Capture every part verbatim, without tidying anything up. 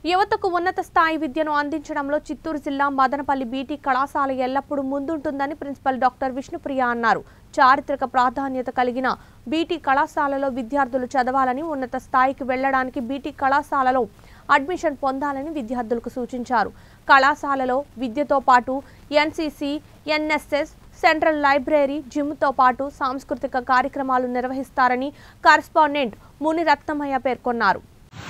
యువతకు ఉన్నత స్థాయి విద్యను అందించడంలో చిత్తూరు జిల్లా మదనపల్లి బీటీ కళాశాల ఎల్లప్పుడూ ముందుంటుందని ప్రిన్సిపల్ డాక్టర్ విష్ణుప్రియ అన్నారు. చారిత్రక ప్రాధాన్యత కలిగిన బీటీ కళాశాలలో విద్యార్థులు చదవాలని, ఉన్నత స్థాయికి వెళ్లడానికి బీటీ కళాశాలలో అడ్మిషన్ పొందాలని విద్యార్థులకు సూచించారు. కళాశాలలో విద్యతో పాటు ఎన్సీసీ, ఎన్ఎస్ఎస్, సెంట్రల్ లైబ్రరీ, జిమ్తో పాటు సాంస్కృతిక కార్యక్రమాలు నిర్వహిస్తారని కరెస్పాండెంట్ ముని రత్నమయ్య పేర్కొన్నారు.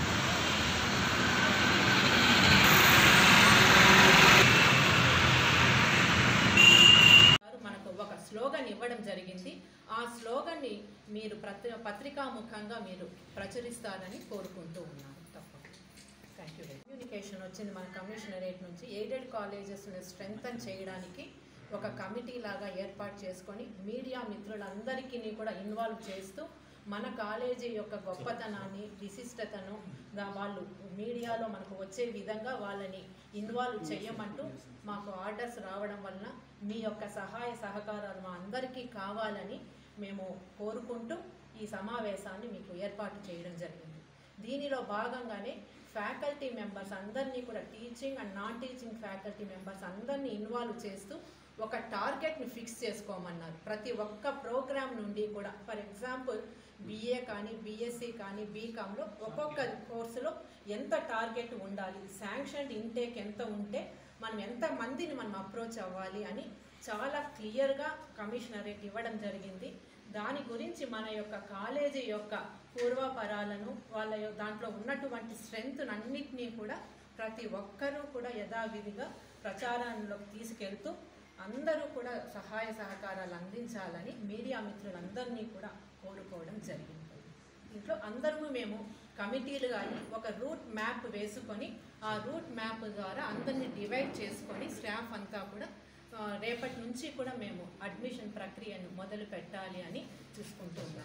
స్లోగన్ ఇవ్వడం జరిగింది. ఆ స్లోగన్ని మీరు పత్రికాముఖంగా మీరు ప్రచురిస్తారని కోరుకుంటూ ఉన్నాను. తప్పకుండా థ్యాంక్ యూ. కమ్యూనికేషన్ వచ్చింది మన కమిషనరేట్ నుంచి. ఎయిడెడ్ కాలేజెస్ని స్ట్రెంగ్తన్ చేయడానికి ఒక కమిటీ లాగా ఏర్పాటు చేసుకొని మీడియా మిత్రులందరికీ కూడా ఇన్వాల్వ్ చేస్తూ మన కాలేజీ యొక్క గొప్పతనాన్ని, విశిష్టతను వాళ్ళు మీడియాలో మనకు వచ్చే విధంగా వాళ్ళని ఇన్వాల్వ్ చేయమంటూ మాకు ఆర్డర్స్ రావడం వలన మీ యొక్క సహాయ సహకారాలు మా అందరికీ కావాలని మేము కోరుకుంటూ ఈ సమావేశాన్ని మీకు ఏర్పాటు చేయడం జరిగింది. దీనిలో భాగంగానే ఫ్యాకల్టీ మెంబర్స్ అందరినీ కూడా, teaching and non teaching faculty members అందరినీ ఇన్వాల్వ్ చేస్తూ ఒక టార్గెట్ని ఫిక్స్ చేసుకోమన్నారు. ప్రతి ఒక్క ప్రోగ్రామ్ నుండి కూడా, ఫర్ ఎగ్జాంపుల్ బీఏ కానీ, బీఎస్సీ కానీ, బీకామ్లో ఒక్కొక్క కోర్సులో ఎంత టార్గెట్ ఉండాలి, శాంక్షన్ ఇంటేక్ ఎంత ఉంటే మనం ఎంత మందిని మనం అప్రోచ్ అవ్వాలి అని చాలా క్లియర్గా కమిషనరేట్ ఇవ్వడం జరిగింది. దాని గురించి మన యొక్క కాలేజీ యొక్క పూర్వపరాలను, వాళ్ళ దాంట్లో ఉన్నటువంటి స్ట్రెంగ్త్ అన్నిటినీ కూడా ప్రతి ఒక్కరూ కూడా యథావిధిగా ప్రచారంలోకి తీసుకెళ్తూ అందరూ కూడా సహాయ సహకారాలు అందించాలని మీడియా మిత్రులందరినీ కూడా కోరుకోవడం జరిగింది. ఇంట్లో అందరూ మేము కమిటీలు కానీ ఒక రూట్ మ్యాప్ వేసుకొని ఆ రూట్ మ్యాప్ ద్వారా అందరినీ డివైడ్ చేసుకొని స్టాఫ్ అంతా కూడా రేపటి నుంచి కూడా మేము అడ్మిషన్ ప్రక్రియను మొదలు పెట్టాలి అని చూసుకుంటున్నాం.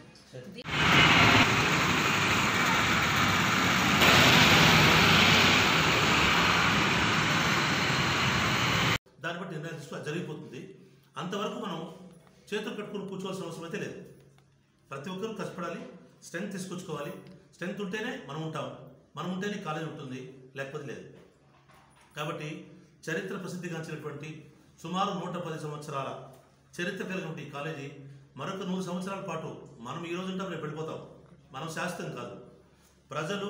దాన్ని బట్టి నిర్ణయం తీసుకో జరిగిపోతుంది. అంతవరకు మనం చేతులు కట్టుకుని కూర్చోవాల్సిన అవసరం అయితే లేదు. ప్రతి ఒక్కరూ కష్టపడాలి, స్ట్రెంగ్త్ తీసుకొచ్చుకోవాలి. స్ట్రెంగ్త్ ఉంటేనే మనం ఉంటాం, మనం ఉంటేనే కాలేజ్ ఉంటుంది, లేకపోతే లేదు. కాబట్టి చరిత్ర ప్రసిద్ధిగాంచినటువంటి సుమారు నూట పది సంవత్సరాల చరిత్ర కలిగినటువంటి ఈ కాలేజీ మరొక నూరు సంవత్సరాల పాటు మనం ఈ రోజు ఉంటాం, రేపు వెళ్ళిపోతాం. మనం శాస్త్రం కాదు. ప్రజలు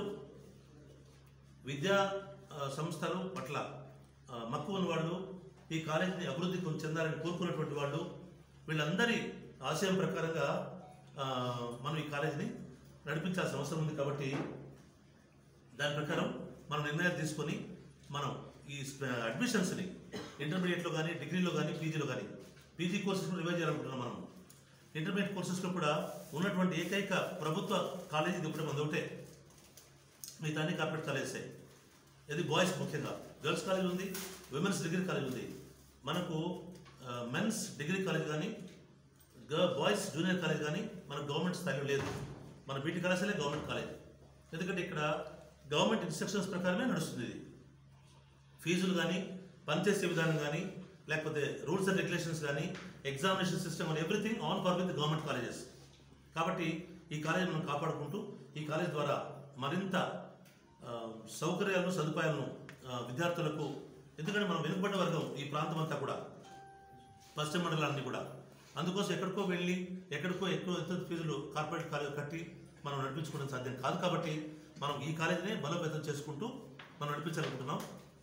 విద్యా సంస్థలు పట్ల మక్కువ ఉన్న వాళ్ళు, ఈ కాలేజీని అభివృద్ధి చెందాలని కోరుకున్నటువంటి వాళ్ళు, వీళ్ళందరి ఆశయం ప్రకారంగా మనం ఈ కాలేజీని నడిపించాల్సిన అవసరం ఉంది. కాబట్టి దాని ప్రకారం మనం నిర్ణయాలు తీసుకొని మనం ఈ అడ్మిషన్స్ని ఇంటర్మీడియట్లో కానీ, డిగ్రీలో కానీ, పీజీలో కానీ, పీజీ కోర్సెస్ కూడా రివైజ్ చేయాలనుకుంటున్నాం. మనం ఇంటర్మీడియట్ కోర్సెస్లో కూడా ఉన్నటువంటి ఏకైక ప్రభుత్వ కాలేజీ ఇది ఒకటి మంది ఒకటే. మిగతా అన్ని కార్పొరేట్ కాలేజెసే. ఇది బాయ్స్ ముఖ్యంగా. గర్ల్స్ కాలేజ్ ఉంది, విమెన్స్ డిగ్రీ కాలేజ్ ఉంది. మనకు మెన్స్ డిగ్రీ కాలేజ్ కానీ, బాయ్స్ జూనియర్ కాలేజ్ కానీ మనకు గవర్నమెంట్ స్థాయిలో లేదు. మన బీటీ కళాశాలే గవర్నమెంట్ కాలేజ్. ఎందుకంటే ఇక్కడ గవర్నమెంట్ ఇన్స్ట్రక్షన్స్ ప్రకారమే నడుస్తుంది. ఇది ఫీజులు కానీ, పనిచేసే విధానం కానీ, లేకపోతే రూల్స్ అండ్ రెగ్యులేషన్స్ కానీ, ఎగ్జామినేషన్ సిస్టమ్ అని everything on par with government colleges. కాబట్టి ఈ కాలేజ్ మనం కాపాడుకుంటూ ఈ కాలేజ్ ద్వారా మరింత సౌకర్యాలను, సదుపాయాలను విద్యార్థులకు, ఎందుకంటే మనం వెనుకబడ్డ వర్గం ఈ ప్రాంతం అంతా కూడా, పశ్చిమ మండలాన్ని కూడా, అందుకోసం ఎక్కడికో వెళ్ళి ఎక్కడికో ఎక్కువ ఎంత ఫీజులు కార్పొరేట్ కాలేజ్ కట్టి మనం నడిపించుకోవడం సాధ్యం కాదు. కాబట్టి మనం ఈ కాలేజీని బలోపేతం చేసుకుంటూ మనం నడిపించాలనుకుంటున్నాం.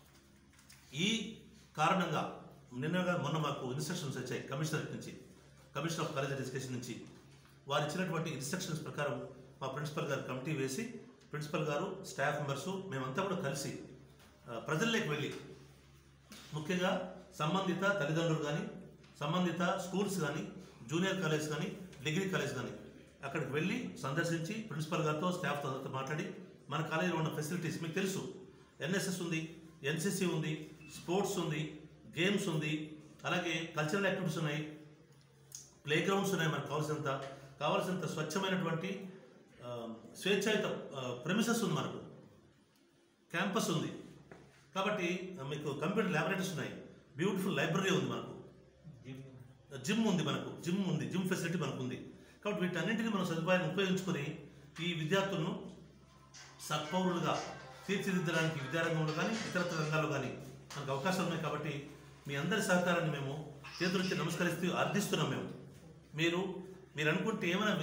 ఈ కారణంగా నిన్నగా మొన్న మాకు ఇన్స్ట్రక్షన్స్ వచ్చాయి కమిషనరేట్ నుంచి, కమిషనర్ ఆఫ్ కాలేజ్ ఎడ్యుకేషన్ నుంచి. వారు ఇచ్చినటువంటి ఇన్స్ట్రక్షన్స్ ప్రకారం మా ప్రిన్సిపల్ గారు కమిటీ వేసి, ప్రిన్సిపల్ గారు, స్టాఫ్ మెంబర్సు, మేమంతా కూడా కలిసి ప్రజల్లోకి వెళ్ళి, ముఖ్యంగా సంబంధిత తల్లిదండ్రులు కానీ, సంబంధిత స్కూల్స్ కానీ, జూనియర్ కాలేజ్ కానీ, డిగ్రీ కాలేజ్ కానీ అక్కడికి వెళ్ళి సందర్శించి ప్రిన్సిపల్ గారితో, స్టాఫ్తో అందరితో మాట్లాడి మన కాలేజీలో ఉన్న ఫెసిలిటీస్ మీకు తెలుసు. ఎన్ఎస్ఎస్ ఉంది, ఎన్సీసీ ఉంది, స్పోర్ట్స్ ఉంది, గేమ్స్ ఉంది, అలాగే కల్చరల్ యాక్టివిటీస్ ఉన్నాయి, ప్లే గ్రౌండ్స్ ఉన్నాయి. మనకు కావాల్సినంత కావాల్సినంత స్వచ్ఛమైనటువంటి స్వేచ్ఛాయుత ప్రెమిసెస్ ఉంది, మనకు క్యాంపస్ ఉంది. కాబట్టి మీకు కంప్యూటర్ ల్యాబొరేటరీస్ ఉన్నాయి, బ్యూటిఫుల్ లైబ్రరీ ఉంది, మనకు జిమ్ ఉంది, మనకు జిమ్ ఉంది, జిమ్ ఫెసిలిటీ మనకు ఉంది. కాబట్టి వీటన్నింటినీ మనం సదుపాయాన్ని ఉపయోగించుకొని ఈ విద్యార్థులను సత్పౌరులుగా తీర్చిదిద్దడానికి విద్యారంగంలో కానీ ఇతరత్ర రంగాల్లో కానీ మనకు అవకాశాలు ఉన్నాయి. కాబట్టి మీ అందరి సహకారాన్ని మేము చేతులెత్తి నమస్కరిస్తూ అర్థిస్తున్నాం. మేము మీరు మీరు అనుకుంటే ఏమైనా